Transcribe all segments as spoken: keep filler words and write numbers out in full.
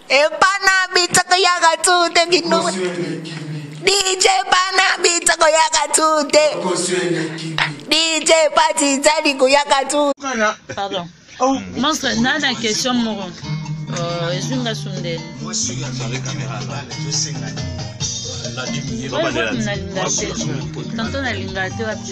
Epana bitsa ko yakatute kinu. D J pana bitsa ko yakatute. D J pati zali ko yakatute. Pardon. Oh, monstre, nana question moro. Euh, je suis Sunde. Moi je suis avec caméra là, je sais la diminuer. Tantôt na lingate wapi.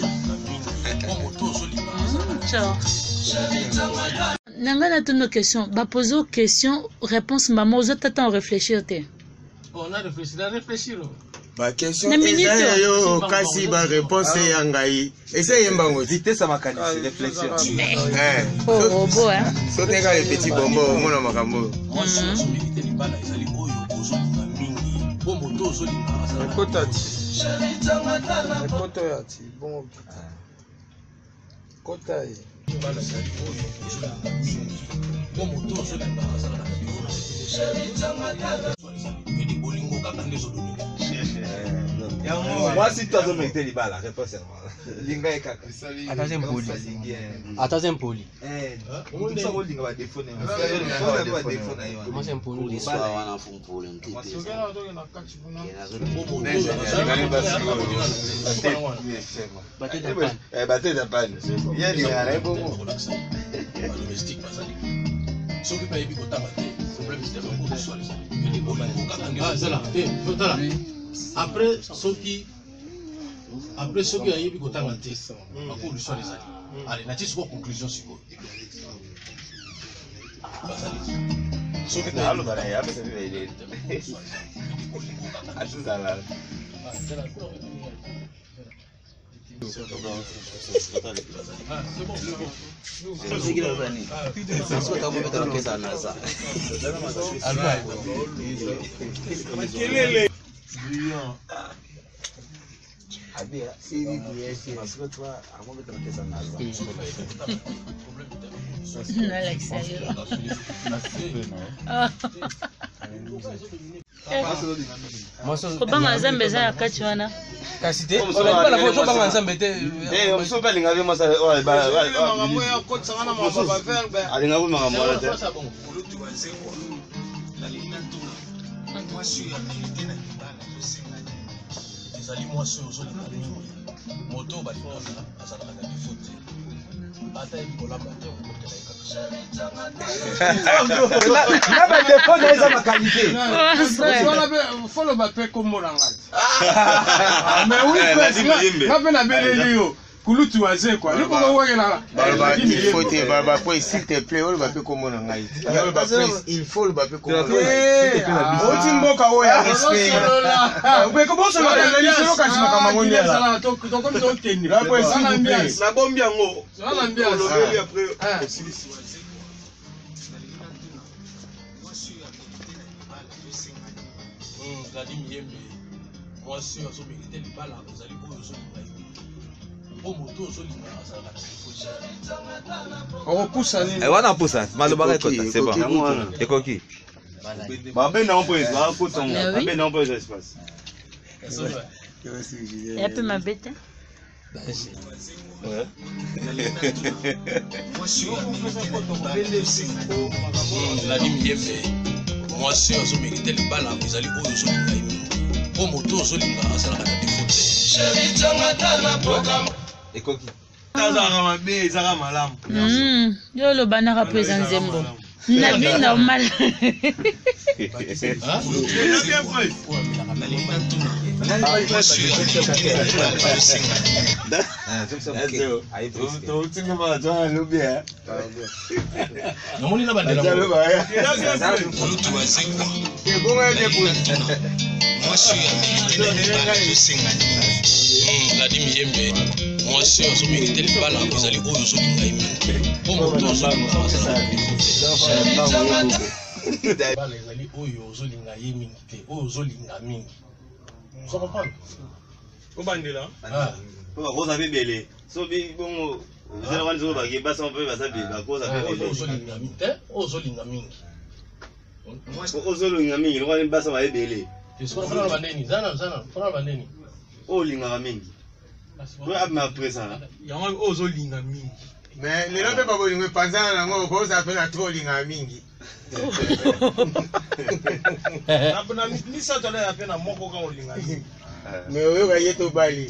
Ciao. Nanga na tono question, ba poser question, réponse maman, aux autres attends réfléchir té. On a réfléchi, on a réfléchi. Ba question eza yo kasi ba réponse yangai. Essaye yembango vitesse à ma qualité réflexion. Eh. Oh robot hein. Sauter ka les petits bonbons mona makambo. Moi je suis milité les balles ezali oyo ozolinga mingi. Bon moto ozolinga. Kotati. Koto yati bon. Kotai. Balles ezali oyo ozolinga mingi. Bon moto ozolinga azala na biona. Medi bolingo kaka ndezo domine. Moi, si tu as donné les balles, la réponse est Linga et Kaka. Attention, poli. Attention, poli. Eh, on dit ça, on dit qu'on va défauner. On va défauner. Comment c'est un poli? L'histoire, on a fait un problème. Battez de panne. Il y a des arrêts pour moi. Ce qui peut être problème, c'est que ah, après ceux qui après ceux qui aient pu t'avancer à cause du soin des alliés allez n'a-t-il pas conclusion sur quoi ceux qui ah le balai après c'est il ah tout ça là c'est bon c'est bon c'est qu'il a gagné c'est ce que tu as mettre dans caisse à NASA Alba Abi, c'est lui qui est parce que toi, avant de mettre caisse à NASA. Non, l'extérieur. Kobanga nzambe eza ya kati wana. Kasi te, olaba la photo banga nzambe te. Eh, on so pas linga ve masa oh ba ba. Makambo ya koti sangana mababa verbe. Alinga bu makambo la te. Moi je suis milité na libala je sais ngani. Ezali moi so zo linga moto ba linga azala na faute. Ata ikola bato ko tela Na ba défaut na eza ma qualité. Faut le battre comme moranga. Mais oui, na pe na beleli yo. Kulutu waze quoi. Luko ngo wengela. Baba il faut te baba pour s'il te plaît, on va pas comme on a dit. Il faut le baba comme on a dit. O timboka oya respect. Mais comment ça va aller sur le cache kama ngoni là. To to comme to tenir. Là pour s'il vous plaît. Na bombi yango. Ça na mbia lobeli après. Ah. Moi aussi, on se mérite les balles, vous allez vous aussi. On pousse à eh wana poussa maloba ekota c'est bon ekoki ba ben na mpoise ba kota ngo ba ben na mpoise espace Et un peu ma bête. Ouais. Moi aussi, on se mérite les balles, vous allez vous aussi. Pour moto, je l'ai pas, ça n'a pas de faute. Ekoki. Hmm, yo lo banara présent zembo. Na vie normal. Moi aussi, on se mérite les balles, vous allez où je suis. Pour mon tour, ça vous avez belé. Sobi bon, vous allez voir les autres qui passent un peu, ça fait la cause avec les autres. Ozolinga mingi, on va passer à belé. Oh linga mingi. Oui, ma présent. Mais les gens ne peuvent pas dire que ça fait la trop linga mingi. Mais oyo ka yeto bali.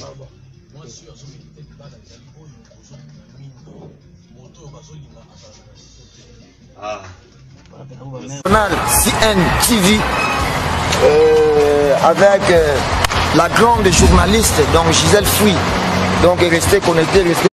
Ah. C N T V euh, avec euh, la grande journaliste donc Gisèle Fouy. Donc restez connectés, restez